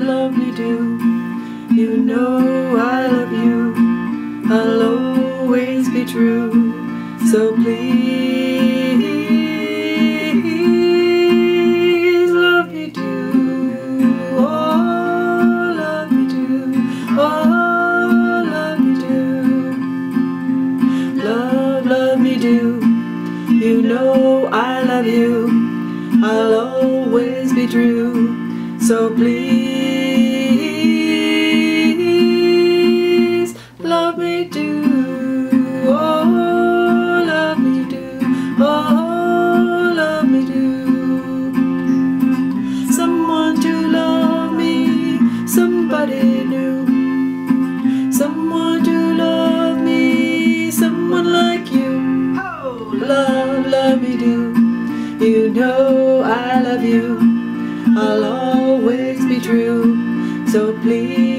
love me do. You know I love you, I'll always be true. So please love me do. Oh, love me do. Oh, love me do. Love me do. You know I love you, I'll always be true. So please love me do. Oh, love me do. Oh, love me do. Someone to love me, somebody new. Someone to love me, someone like you. Oh, love me do. You know I love you, I'll always be true. So please